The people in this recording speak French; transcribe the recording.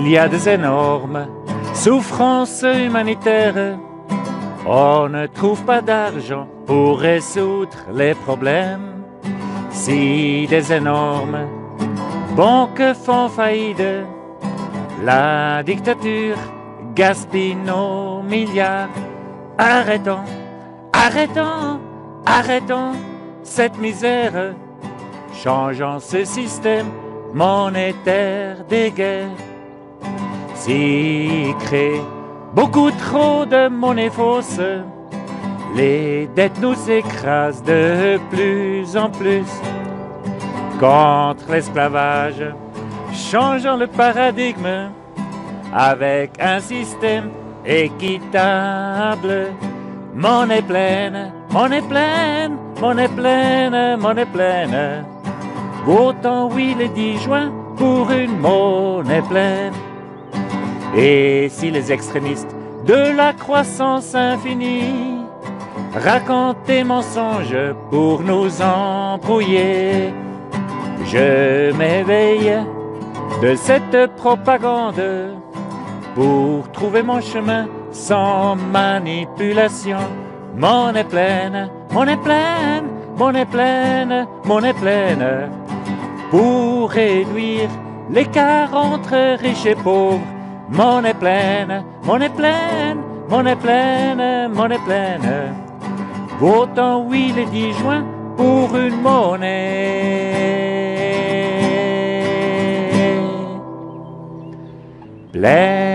Il y a des énormes souffrances humanitaires. On ne trouve pas d'argent pour résoudre les problèmes. Si des énormes banques font faillite, la dictature gaspille nos milliards. Arrêtons, arrêtons, arrêtons cette misère. Changeons ce système monétaire des guerres. S'il crée beaucoup trop de monnaie fausse, les dettes nous écrasent de plus en plus. Contre l'esclavage, changeons le paradigme avec un système équitable. Monnaie pleine, monnaie pleine, monnaie pleine, monnaie pleine. Votons oui le 10 juin pour une monnaie pleine. Et si les extrémistes de la croissance infinie racontent des mensonges pour nous embrouiller, je m'éveille de cette propagande pour trouver mon chemin sans manipulation. Monnaie pleine, monnaie pleine, monnaie pleine, monnaie pleine, pour réduire l'écart entre riches et pauvres. Monnaie pleine, monnaie pleine, monnaie pleine, monnaie pleine. Votons oui le 10 juin pour une monnaie pleine.